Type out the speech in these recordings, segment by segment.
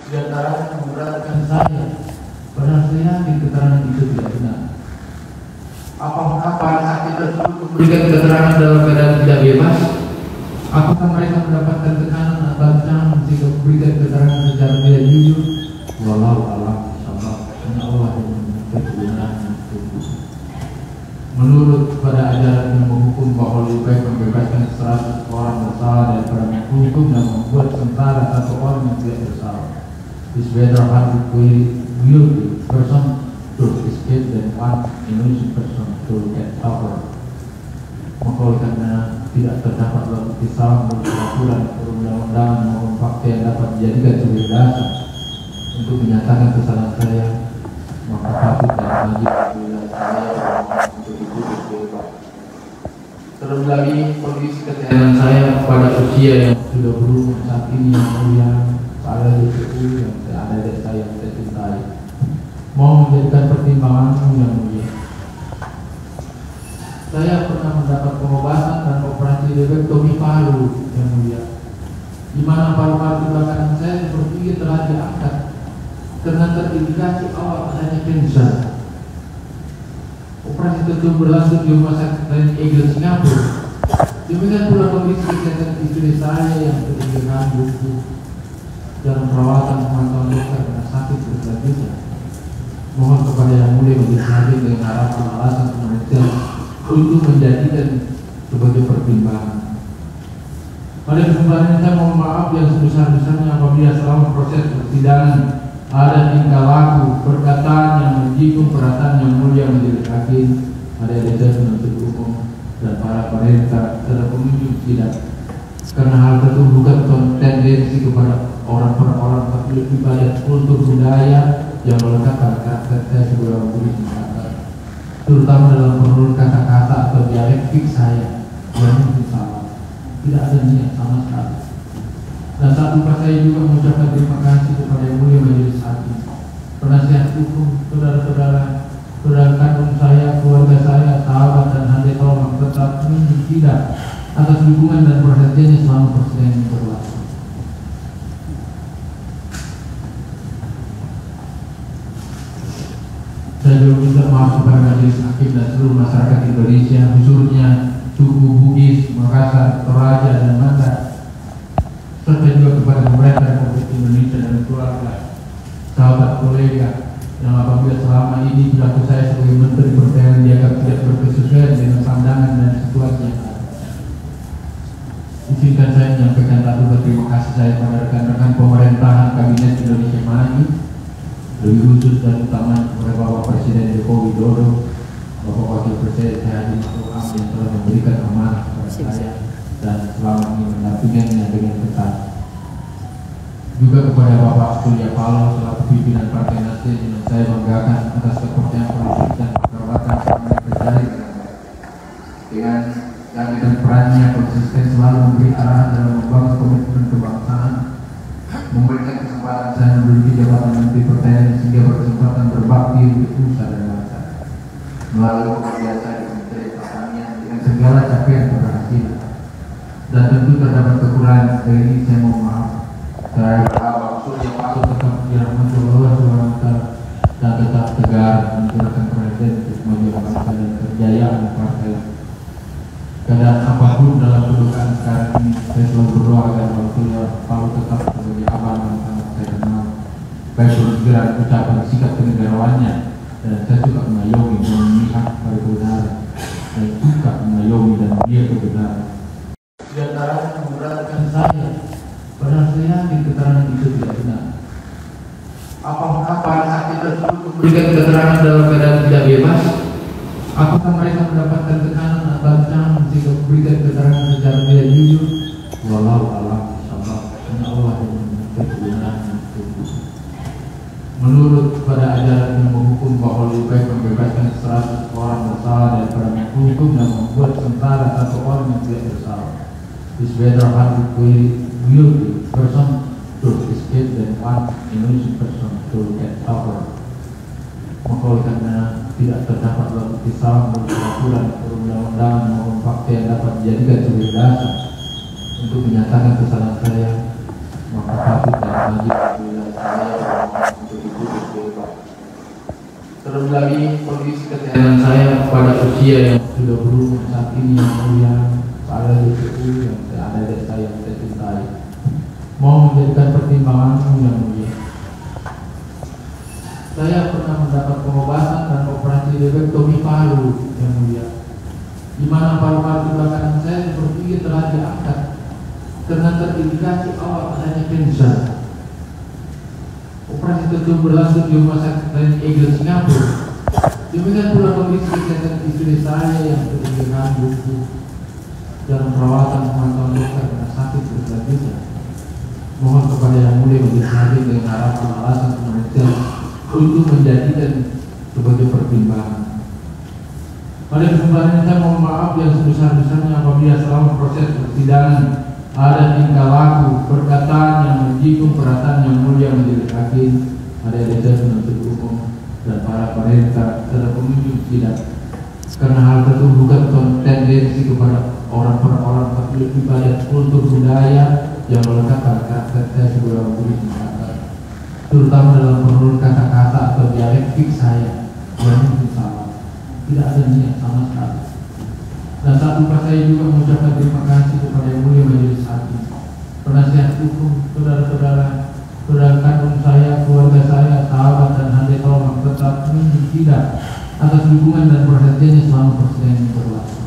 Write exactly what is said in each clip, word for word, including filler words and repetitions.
Di antaranya memberatkan saya, padahal saya yakin keterangan itu tidak benar. Apakah para saksi tersebut memberikan keterangan dalam keadaan tidak bebas? Apakah mereka mendapatkan tekanan atau ancaman jika memberikan keterangan secara tidak jujur? Walau alam insyaallah, hanya Allah yang memiliki kebenaran. Menurut pada ajaran yang menghukum bahwa lebih baik membebaskan seratus orang bersalah daripada menghukum dan membuat sementara satu orang yang tidak bersalah. It's better one guilty person to escape than one innocent person to get covered. Maka karena tidak terdapat bukti salah menurut peraturan perundang-undangan maupun fakta yang dapat dijadikan sebagai dasar untuk menyatakan kesalahan saya, maka patut dan wajib bila saya untuk diputus bebas. Terlebih lagi kondisi kesehatan saya pada usia yang sudah berumur saat ini yang mulia, pada D P U yang ada dari saya yang saya cintai, mau menjadikan pertimbanganmu yang mulia. Saya pernah mendapat pengobatan dan operasi lobektomi paru yang mulia, di mana paru-paru belakang saya seperti telah diangkat karena terindikasi awal adanya kanker. Operasi tersebut berlangsung di rumah sakit Saint Eagle Singapura. Demikian pula kondisi kesehatan istri saya yang terkena lumpuh dalam perawatan pemantauan dokter karena sakit berkelanjutan. Mohon kepada yang mulia majelis hakim dengan harapan alasan pemeriksaan untuk menjadikan sebagai pertimbangan. Pada kesempatan ini saya mohon maaf yang sebesar-besarnya apabila selama proses persidangan ada tingkah laku, perkataan yang menyinggung perasaan yang mulia majelis hakim, ada ada penuntut umum dan para pemerintah serta pengunjung sidang. Karena hal tersebut bukan tendensi kepada orang per orang, tapi lebih pada kultur budaya yang melengkapi karakter saya sebagai orang polisi, terutama dalam menurut kata-kata atau dialektik saya yang mungkin salah. Tidak ada niat sama sekali. Dan saat lupa saya juga mengucapkan terima kasih kepada yang mulia majelis hakim, penasihat hukum, saudara-saudara, saudara kandung saya, keluarga saya, sahabat dan hadiah tolong tetap menunjuk tidak atas dukungan dan perhatiannya selama persidangan ini berlangsung. Saya juga minta maaf kepada majelis hakim dan seluruh masyarakat Indonesia, khususnya suku Bugis, Makassar, Toraja dan Mata, serta juga kepada pemerintah Republik Indonesia dan keluarga, sahabat kolega yang apabila selama ini perilaku saya sebagai Menteri Pertahanan dianggap tidak berkesesuaian dengan pandangan dan situasi yang ada. Izinkan saya menyampaikan satu terima kasih saya pada rekan-rekan pemerintahan Kabinet Indonesia Maju, lebih khusus dan utama kepada Bapak Presiden Joko Widodo, Bapak Wakil Presiden Haji Ma'ruf Amin yang telah memberikan amanah kepada saya dan selama ini mendampinginya dengan ketat. Juga kepada Bapak Surya Paloh selaku pimpinan Partai Nasdem yang saya banggakan atas kepercayaan politik dan kekerabatan selama berjari dengan dan dengan perannya konsisten selalu memberi arahan dalam membangun komitmen kebangsaan, memberikan kesempatan saya menduduki jabatan Menteri Pertahanan sehingga berkesempatan berbakti untuk bangsa dan bangsa melalui pengabdian di Kementerian Pertanian dengan segala capaian keberhasilan. Dan tentu terdapat kekurangan, dari ini saya mohon maaf. Saya berharap Surya Paloh tetap dirahmati Allah subhanahu wa taala dan tetap tegar mencurahkan perhatian untuk kemajuan bangsa dan kejayaan partai. Keadaan apapun dalam kedukaan sekarang ini, saya selalu berdoa agar Surya Paloh tetap sebagai abang yang sangat saya kenal, baik berpikiran, ucapan, sikap kenegarawannya, dan saya suka mengayomi dan memihak pada kebenaran dan suka mengayomi dan dia kebenaran. Di antaranya memberatkan saya, padahal saya yakin keterangan itu tidak benar. Apakah para saksi tersebut memberikan keterangan dalam keadaan tidak bebas? Apakah mereka mendapatkan tekanan atau ancaman jika memberikan keterangan secara tidak jujur? Walau alam insyaallah, hanya Allah yang memiliki kebenaran. Menurut pada ajaran yang menghukum bahwa lebih baik membebaskan seratus orang bersalah daripada menghukum dan membuat sementara satu orang yang tidak bersalah. It's better one guilty person to escape than one innocent person to get covered. Maka karena tidak terdapat bukti salah menurut peraturan perundang-undangan maupun fakta yang dapat dijadikan sebagai dasar untuk menyatakan kesalahan saya, maka patut dan wajib bila saya Belum lagi kondisi kesehatan saya pada usia yang sudah berumur saat ini yang mulia, ada D P U yang ada dari saya yang saya cintai, mau menjadikan pertimbanganmu yang mulia. Saya pernah mendapat pengobatan dan operasi lobektomi paru yang mulia, di mana paru-paru belakang saya sepertinya telah diangkat karena terindikasi awal adanya kanker. Operasi tersebut berlangsung di rumah sakit Saint Eagle Singapura. Demikian pula kondisi kesehatan istri saya yang terkena buku dalam perawatan pemantauan dokter karena sakit berkelanjutan. Mohon kepada yang mulia menjadi hadir dengan harapan alasan pemeriksaan untuk menjadikan sebagai pertimbangan. Pada kesempatan ini saya mohon maaf yang sebesar-besarnya apabila selama proses persidangan ada tingkah laku, perkataan yang menyinggung perasaan yang mulia menjadi hakim, ada ada penuntut umum dan para pemerintah serta pengunjung sidang. Karena hal tersebut bukan tendensi kepada orang per orang, tapi lebih pada kultur budaya yang melekat pada karakter saya sebagai orang Bugis Makassar, terutama dalam penurunan kata-kata atau dialektik saya yang mungkin salah. Tidak ada niat sama sekali. Dan saat lupa saya juga mengucapkan terima kasih kepada yang mulia majelis hakim, penasihat hukum, saudara-saudara, saudara kandung saya, keluarga saya, sahabat dan hadiah tolong tetap menunjuk tidak atas dukungan dan perhatiannya selama persidangan ini berlangsung.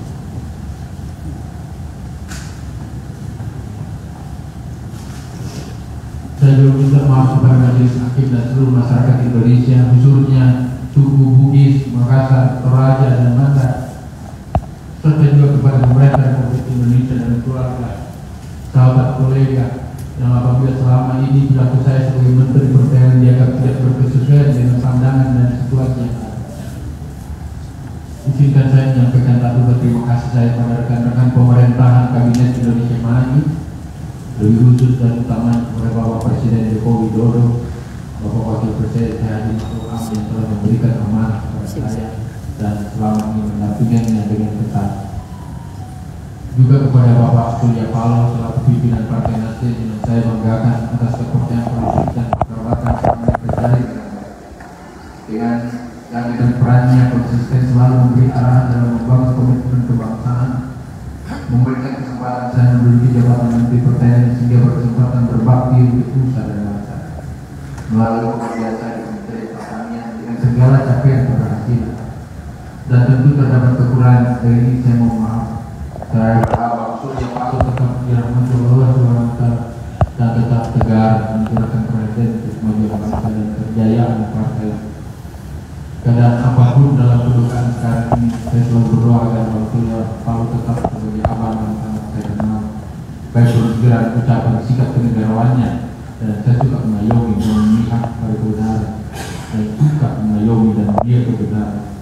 Saya juga minta maaf kepada majelis hakim dan seluruh masyarakat Indonesia, khususnya suku Bugis, Makassar, Toraja dan Manta, serta juga kepada pemerintah Republik Indonesia dan keluarga, sahabat kolega yang apabila selama ini perilaku saya sebagai Menteri Pertanian dianggap tidak berkesesuaian dengan pandangan dan situasi yang ada. Izinkan saya menyampaikan satu berterima kasih saya pada rekan-rekan pemerintahan Kabinet Indonesia Maju, lebih khusus dan utama kepada Bapak Presiden Joko Widodo, Bapak Wakil Presiden Haji Ma'ruf Amin yang telah memberikan amanah kepada saya dan selama ini mendampinginya dengan ketat. Juga kepada Bapak Surya Paloh selaku pimpinan Partai Nasdem yang saya banggakan atas kepercayaan politik dan kekerabatan selama berjari dengan baik. Dengan dan dengan perannya konsisten selalu memberi arahan dalam membangun komitmen kebangsaan, memberikan kesempatan saya menduduki jabatan Menteri Pertanian sehingga berkesempatan berbakti untuk nusa dan bangsa. Melalui pekerjaan saya di Kementerian Pertanian dengan segala capaian keberhasilan. Dan tentu terdapat kekurangan, dari ini saya mohon maaf. Saya berharap Surya Paloh tetap dirahmati Allah Subhanahu wa Ta'ala dan tetap tegar menjalankan perhatian untuk kemajuan bangsa dan kejayaan partai. Keadaan apapun dalam kedudukan sekarang ini, saya selalu berdoa agar Surya Paloh tetap sebagai abang yang sangat saya kenal, baik segera ucapan sikap kenegarawannya, dan saya suka mengayomi dan memihak pada kebenaran dan suka mengayomi dan dia kebenaran.